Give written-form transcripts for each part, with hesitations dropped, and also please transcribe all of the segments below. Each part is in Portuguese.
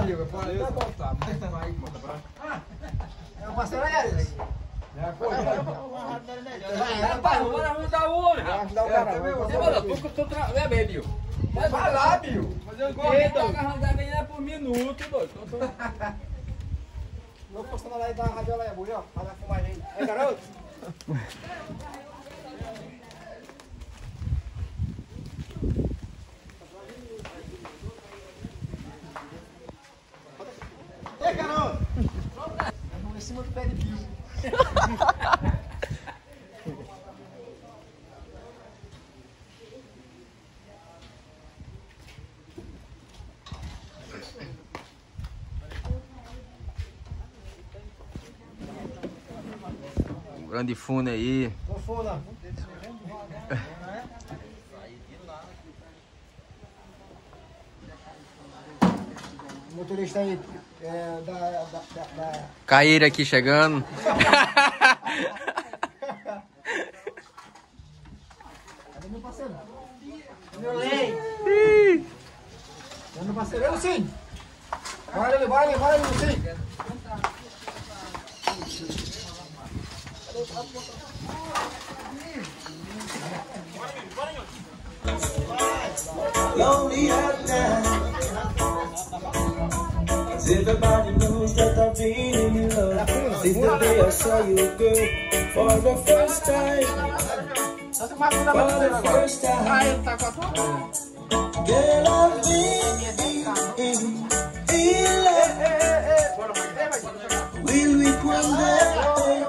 amigo. Pode voltar. É uma parceira essa. Rapaz, bora ajudar o homem. Ajudar o cara. É bem, Bill. Vai lá, Bill. Fazer o quê? Ele tá agarrando a menina por minuto, doido. Vou postando lá e dar uma radiola aí, ó. Vai dar fumagem aí. Aí, garoto. Ei, garoto. Vamos em cima do pé de Bill. Grande fune aí. Ô, Funa. O motorista aí da... Caíra aqui chegando. Cadê meu parceiro? Meu lei. Cadê meu parceiro? Eu sim. Bora ali, Lucinho. Lonely at night. Everybody knows that I've been in love. Since the day I saw you, girl, for the first time. For the first time. Girl, I've been in love. Will we one day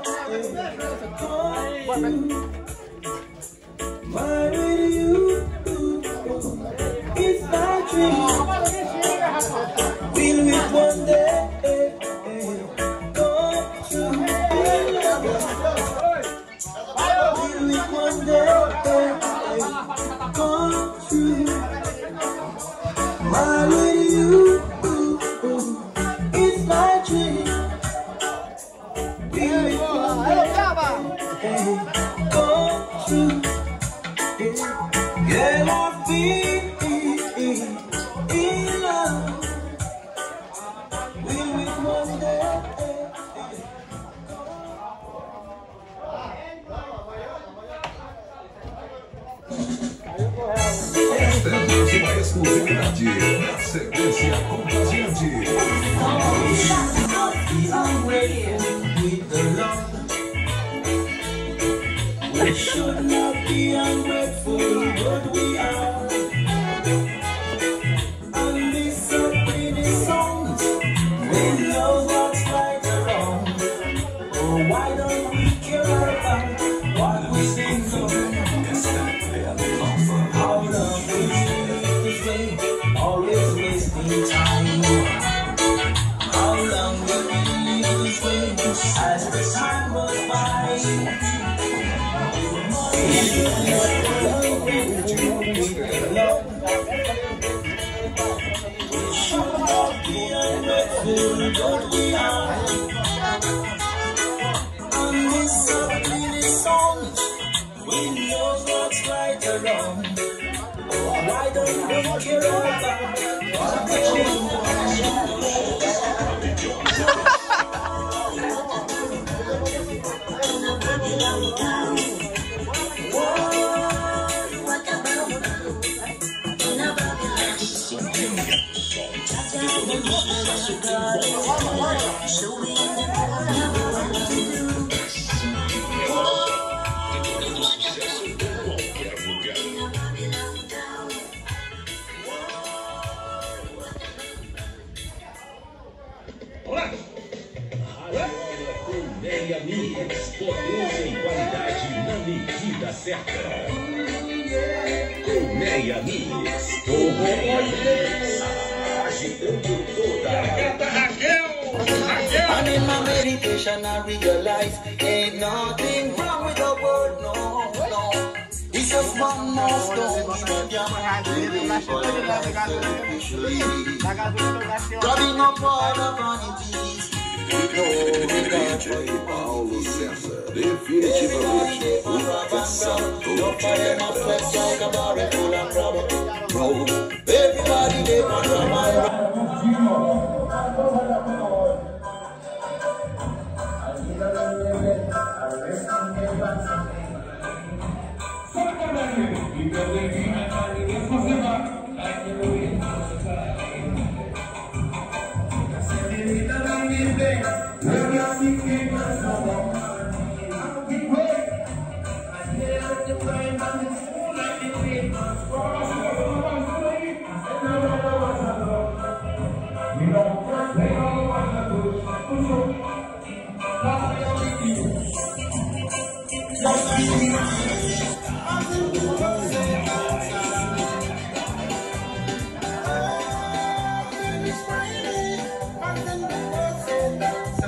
marry you? It's my dream. Will we one day go true? Will we one day go true? Marry you, it's my dream. Will we one day go true? Girl, I've been in love. Will we one day? Esta é mais uma exclusividade na sequência contagiante. We should not be ungrateful, but we are. And these are pretty songs, we know what's right or wrong. Oh, why don't we care about what we sing of? How long we live this way, always wasting time. How long will we live this way as the time goes by? But we are on this ugly song. We know what's right or wrong. Why don't we care about what we Colmeia Mix, potência e qualidade na medida certa. Colmeia Mix, agitando toda a gata Raquel. And in my meditation I realize ain't nothing wrong with the world, no, no. It's just one more stone in your mind. Rubbing up all the vanities. DJ Paulo César, definitivamente uma canção Everybody they want to Just